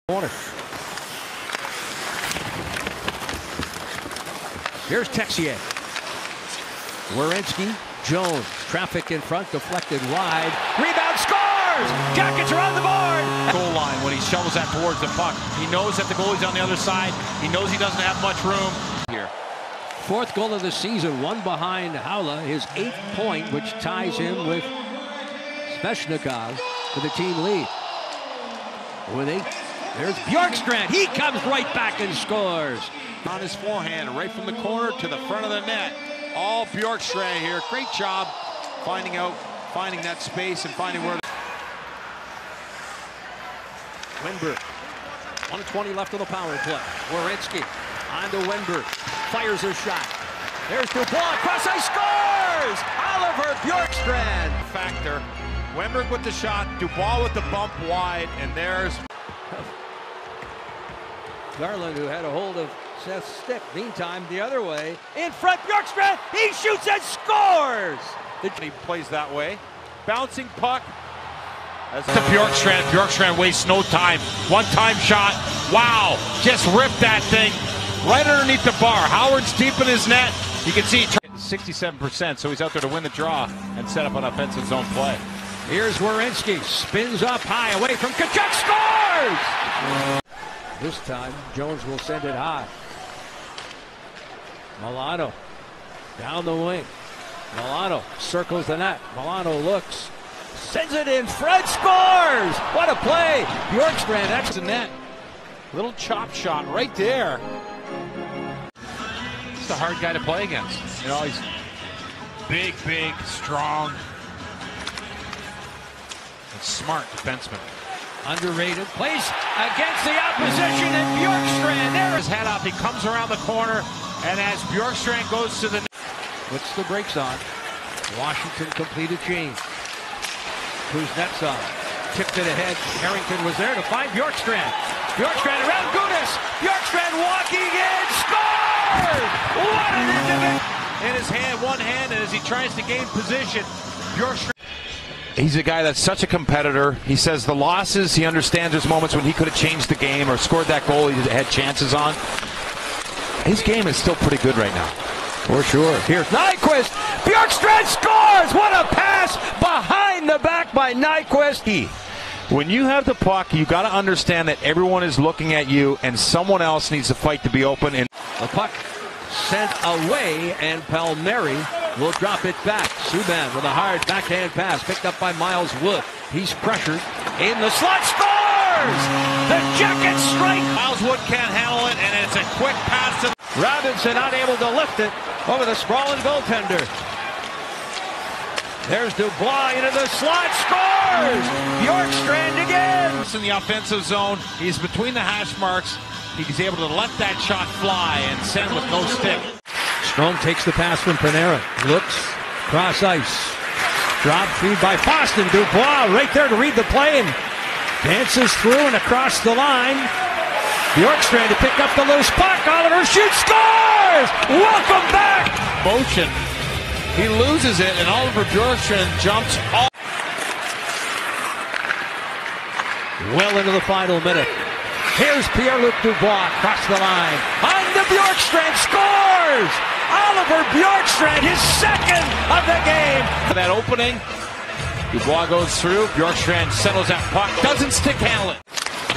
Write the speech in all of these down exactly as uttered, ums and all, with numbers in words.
Corner. Here's Texier. Werenski, Jones, traffic in front, deflected wide. Rebound, scores! Jackets are on the board! Goal line when he shovels that towards the puck. He knows that the goalie's on the other side. He knows he doesn't have much room here. Fourth goal of the season, one behind Haula, his eighth point, which ties him with Svechnikov for the team lead. With eight, there's Bjorkstrand. He comes right back and scores. On his forehand, right from the corner to the front of the net. All Bjorkstrand here. Great job finding out, finding that space and finding where. Wenberg. one twenty left of the power play. Werenski on to Wenberg. Fires a shot. There's Dubois. Cross ice, scores! Oliver Bjorkstrand. Factor. Wenberg with the shot. Dubois with the bump wide. And there's Garland, who had a hold of Seth's stick. Meantime, the other way. In front, Bjorkstrand. He shoots and scores! He plays that way. Bouncing puck. As to Bjorkstrand. Bjorkstrand wastes no time. One-time shot. Wow. Just ripped that thing right underneath the bar. Howard's deep in his net. You can see sixty-seven percent, so he's out there to win the draw and set up an offensive zone play. Here's Werenski. Spins up high away from Tkachuk. Scores! This time, Jones will send it high. Milano down the wing. Milano circles the net. Milano looks. Sends it in front, scores! What a play! Bjorkstrand, that's the net. Little chop shot right there. He's a hard guy to play against. You know, he's big, big, strong, and smart defenseman. Underrated. Plays against the opposition, and Bjorkstrand there. His head up, he comes around the corner, and as Bjorkstrand goes to the net. Puts the brakes on. Washington complete a change. Kuznetsov tipped it ahead. Harrington was there to find Bjorkstrand. Bjorkstrand around Gudas. Bjorkstrand walking in. Scores! What an individual! In his hand, one hand, and as he tries to gain position, Bjorkstrand. He's a guy that's such a competitor. He says the losses, he understands there's moments when he could have changed the game or scored that goal he had chances on. His game is still pretty good right now. For sure. Here's Nyquist. Bjorkstrand scores! What a pass behind the back by Nyquist. When you have the puck, you got to understand that everyone is looking at you and someone else needs to fight to be open. And the puck sent away, and Palmieri will drop it back. Subban with a hard backhand pass picked up by Miles Wood. He's pressured in the slot, scores! The Jackets strike. Miles Wood can't handle it, and it's a quick pass to Robinson, unable to lift it over the sprawling goaltender. There's Dubois into the slot, scores! Bjorkstrand again. In the offensive zone, he's between the hash marks. He's able to let that shot fly and send with no stick. Strome takes the pass from Panera. Looks, cross ice. Drop feed by Boston. Dubois right there to read the play and dances through and across the line. Bjorkstrand to pick up the loose puck. Oliver shoots, scores! Welcome back! Motion. He loses it, and Oliver Bjorkstrand jumps off. Well into the final minute. Here's Pierre-Luc Dubois across the line. On to Bjorkstrand, scores! Oliver Bjorkstrand, his second of the game. That opening, Dubois goes through. Bjorkstrand settles that puck, doesn't stick handle it.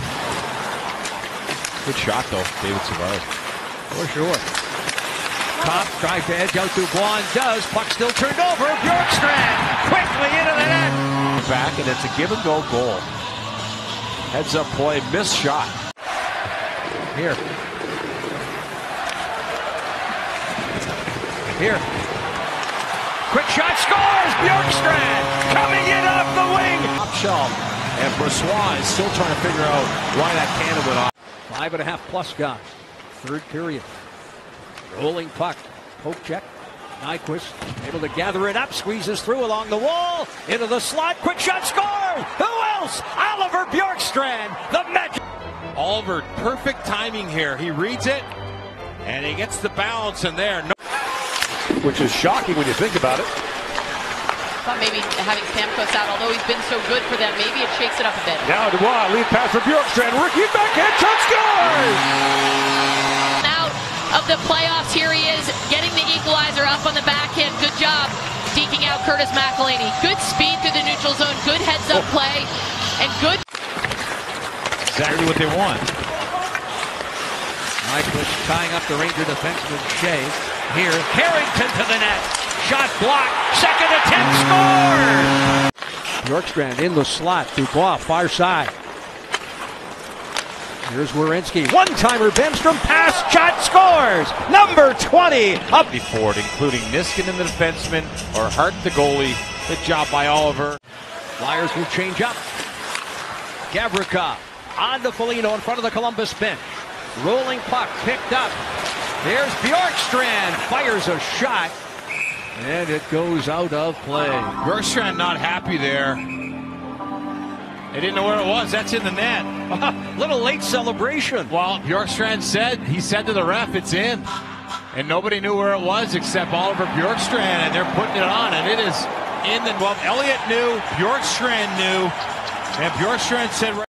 Good shot, though, David Savard. For sure. Copp tries to edge out Dubois and does. Puck still turned over. Bjorkstrand quickly into the net. Back, and it's a give-and-go goal. Heads-up play, missed shot. Here. Here. Quick shot, scores! Bjorkstrand coming in off the wing. Top shelf, and Brossoit is still trying to figure out why that cannon went off. Five and a half plus guys. Third period. Rolling puck. Poke check. Nyquist able to gather it up. Squeezes through along the wall. Into the slot. Quick shot. Score! Who else? Oliver Bjorkstrand. The magic. Oliver, perfect timing here. He reads it, and he gets the balance in there. No Which is shocking when you think about it. thought maybe having Stamkos out, although he's been so good for them, maybe it shakes it up a bit. Now Dubois, lead pass for Bjorkstrand. Rookie backhand shot, scores! Out of the playoffs, here he is, getting the equalizer up on the backhand. Good job deking out Curtis McElhinney. Good speed through the neutral zone, good heads-up oh. play, and good... Exactly what they want. Nyquist tying up the Ranger defenseman Shea. Here, Harrington to the net. Shot blocked. Second attempt, scores! Bjorkstrand in the slot. Dubois, far side. Here's Werenski. One-timer, Bemstrom, pass, shot, scores! Number twenty, up. Forward, including Niskanen, the defenseman, or Hart, the goalie. Good job by Oliver. Flyers will change up. Gavrikov on to Foligno in front of the Columbus bench. Rolling puck picked up. There's Bjorkstrand. Fires a shot. And it goes out of play. Bjorkstrand not happy there. They didn't know where it was. That's in the net. Little late celebration. Well, Bjorkstrand said, he said to the ref, it's in. And nobody knew where it was except Oliver Bjorkstrand. And they're putting it on. And it is in the, well, Elliott knew, Bjorkstrand knew. And Bjorkstrand said...